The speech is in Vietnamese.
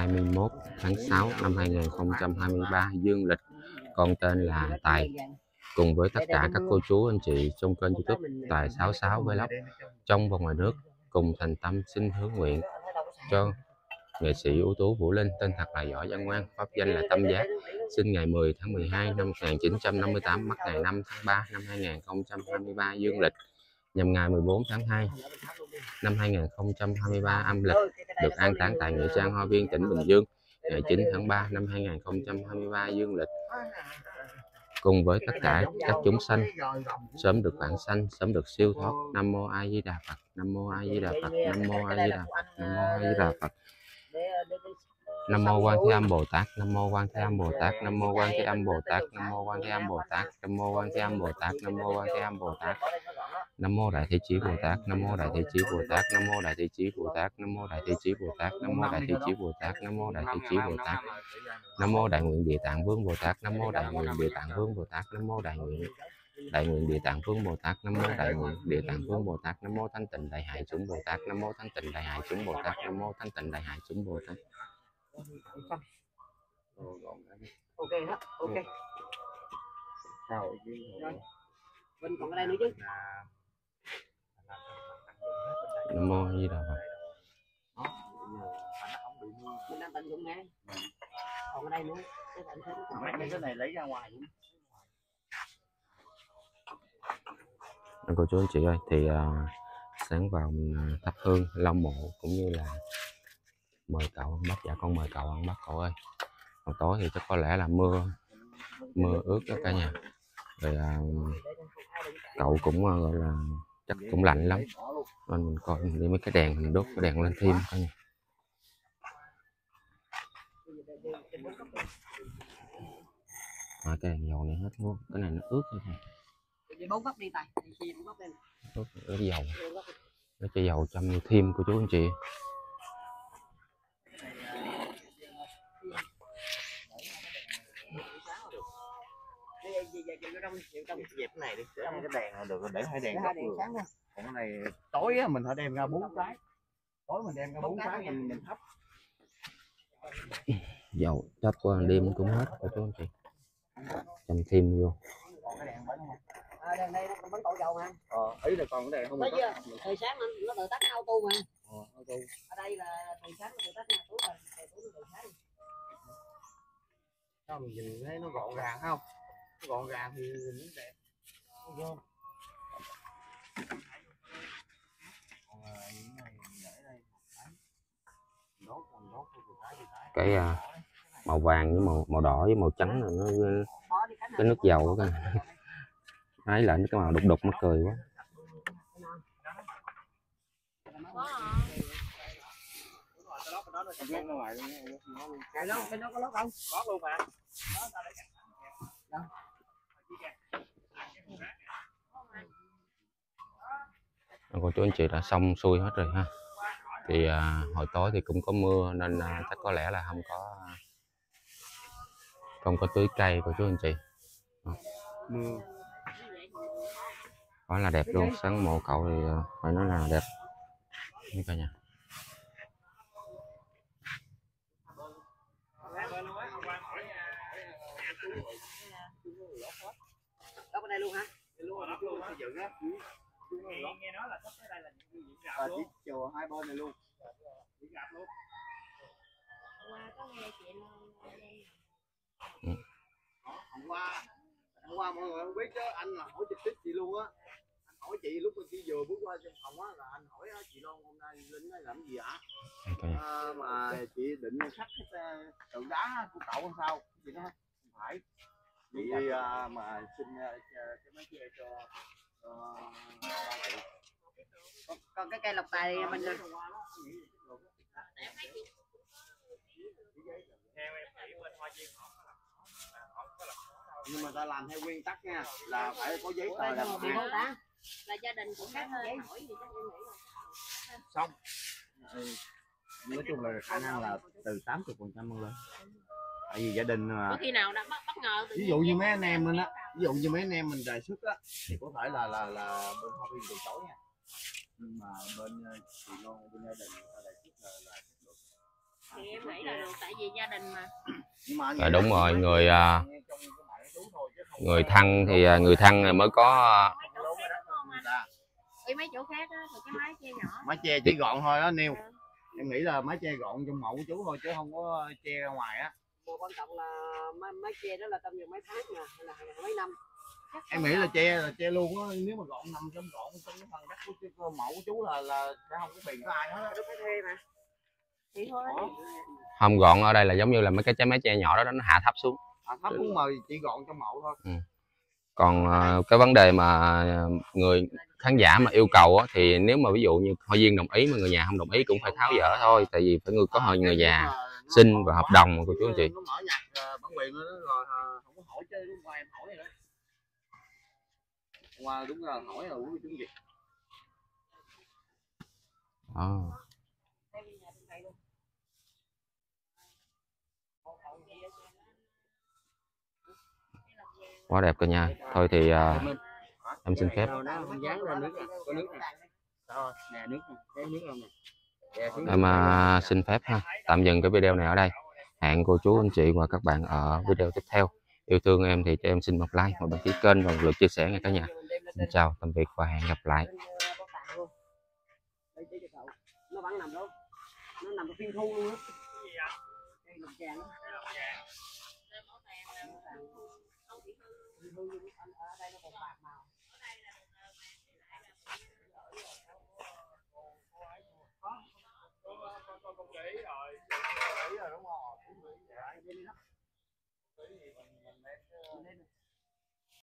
21 tháng 6 năm 2023 dương lịch. Con tên là Tài. Cùng với tất cả các cô chú anh chị trong kênh YouTube Tài 66 Vlog trong và ngoài nước cùng thành tâm xin hướng nguyện cho nghệ sĩ ưu tú Vũ Linh, tên thật là Võ Văn Ngoan, pháp danh là Tâm Giác, sinh ngày 10 tháng 12 năm 1958, mất ngày 5 tháng 3 năm 2023 dương lịch, nhằm ngày 14 tháng 2 năm 2023 âm lịch, được an táng tại nghĩa trang Hoa Viên, tỉnh Bình Dương ngày 9 tháng 3 năm 2023 dương lịch. Cùng với tất cả các chúng sanh sớm được vãng sanh, sớm được siêu thoát. Nam mô A Di Đà Phật. Nam mô A Di Đà Phật. Nam mô A Di Đà Phật. Nam mô A Di Đà Phật. Nam mô Quan Thế Âm Bồ Tát. Nam mô Quan Thế Âm Bồ Tát. Nam mô Quan Thế Âm Bồ Tát. Nam mô Quan Thế Âm Bồ Tát. Nam mô Quan Thế Âm Bồ Tát. Nam mô Quan Thế Âm Bồ Tát. Nam mô Đại Thế Chí Bồ Tát. Nam mô Đại Thế Chí Bồ Tát. Nam mô Đại Thế Chí Bồ Tát. Nam mô Đại Thế Chí Bồ Tát. Nam mô Đại Thế Chí Bồ Tát. Nam mô Đại Thế Chí Bồ Tát. Nam mô Đại Nguyện Địa Tạng Vương Bồ Tát. Nam mô Đại Nguyện Địa Tạng Vương Bồ Tát. Nam mô Đại Nguyện Địa Tạng Vương Bồ Tát. Nam mô Đại Nguyện Địa Tạng Vương Bồ Tát. Nam mô Thanh Tịnh Đại Hải Chúng Bồ Tát. Nam mô Thanh Tịnh Đại Hải Chúng Bồ Tát. Nam mô Thanh Tịnh Đại Hải Chúng Bồ Tát. Ok hết, ok. Rồi. Mình còn ở đây nữa chứ. Nam mô A Di Đà Phật. Mình đang tận dụng nghe. Còn ở đây nữa. Cái này lấy ra ngoài. Cô chú anh chị ơi, thì sáng vào mình thắp hương long mộ cũng như là mời cậu ăn bắp. Dạ con mời cậu ăn bắp cậu ơi. Còn tối thì chắc có lẽ là mưa ướt đó cả nhà. Rồi cậu cũng gọi là chắc cũng lạnh lắm, nên mình coi đi mấy cái đèn, mình đốt cái đèn lên thêm cả nhà. Cái đèn dầu này hết luôn, cái này nó ướt thôi. Bốn góc đi Tài, Ướt dầu, nó cho dầu châm như thêm của chú anh chị. Trong dẹp này đi, cái đèn là được, để hai đèn góc vừa. Còn cái này tối á, mình phải đem ra 4 cái. Tối mình đem ra 4 cái mình thắp. Dầu thắp qua đêm cũng hết của chú anh chị. Châm thêm vô. Đèn đây nó còn bắn tổ dầu mà. Ý là còn cái đèn không. Thời sáng nó tự tắt auto mà. Auto. Ở đây là thời sáng nó tự tắt túi rồi, túi nó tự sáng. Sao mình nhìn thấy nó gọn gàng không? Nó gọn gàng thì nó đẹp. Đúng không? Còn những này mình để đây Cái màu vàng với màu đỏ với màu trắng là nó cái nước dầu cái ấy lại cái màu đục đục mắc cười quá. Cái nó có lót không? Lót luôn mà. Cô chú anh chị đã xong xuôi hết rồi ha. Thì hồi tối thì cũng có mưa nên chắc có lẽ là không có tưới cây của chú anh chị. Mưa quá là đẹp luôn. Sáng mộ cậu thì phải nói là đẹp như cả nhà. Lót ở đây luôn hả? Nghe nói là sắp tới đây là những rạp luôn. Chùa hai bên này luôn. Những rạp luôn. Hôm qua mọi người không biết chứ, anh là hỏi trực tiếp chị luôn á. Anh hỏi chị lúc mà chị vừa bước qua trong phòng á, là anh hỏi chị Loan hôm nay Linh nói làm gì hả? Mà chị định khắc cái tượng đá của cậu hay sao? Chị nói không phải. Chị mà xin cái máy che cho còn cái cây lộc tài mình nè. Nhưng mà ta làm theo nguyên tắc nha, là phải có giấy tờ đàng hoàng. Là gia đình cũng khác hỏi gì chắc em nghĩ là xong. Nói chung là khả năng là từ 80% lên. Tại vì gia đình mà có khi nào đã bất ngờ ví dụ như mấy anh em mình á, ví dụ như mấy anh em mình đề xuất á thì có thể là bên Hoa Viên từ chối nha. Nhưng mà bên chị Loan, bên gia đình người ta đề xuất là được. Thì em nghĩ là được tại vì gia đình mà. Nhưng mà Rồi đúng rồi, người trong cái mộ chú thôi chứ không người thân thì người thân mới có Đi mấy chỗ khác á thì cái mái che nhỏ. mái che chỉ gọn thôi đó Niêu. Em nghĩ là mái che gọn trong mộ của chú thôi chứ không có che ra ngoài á. Mà quan trọng là mái che đó là trong vòng mấy tháng nè, hay là mấy năm. Em nghĩ là che luôn á, nếu mà gọn nằm trong cái phần đất của mộ của chú là sẽ không có phiền có ai hết á. Đúng phải thuê mà. Thì thôi. không gọn ở đây là giống như là mấy cái trái mái che nhỏ đó nó hạ thấp xuống. Thấp xuống mà chỉ gọn trong mộ thôi. Còn cái vấn đề mà người khán giả mà yêu cầu á, thì nếu mà ví dụ như hội viên đồng ý mà người nhà không đồng ý cũng phải tháo dỡ thôi, tại vì phải có người nhà xin và hợp đồng của chú anh chị. Nó mở nhạc bản quyền rồi không có hỏi chứ đúng qua em hỏi rồi đó. Qua đúng là hỏi rồi của chú gì. Quá đẹp cả nhà. Thôi thì em xin phép em xin phép ha, tạm dừng cái video này ở đây. Hẹn cô chú anh chị và các bạn ở video tiếp theo. Yêu thương em thì cho em xin một like, một đăng ký kênh và một lượt chia sẻ nha cả nhà. Xin chào tạm biệt và hẹn gặp lại. Nó vẫn nằm đó, nó nằm ở phiên thu luôn á. Đây lục tràng đó. Ở đây nó còn bạc màu. Con nghĩ rồi. Đúng rồi.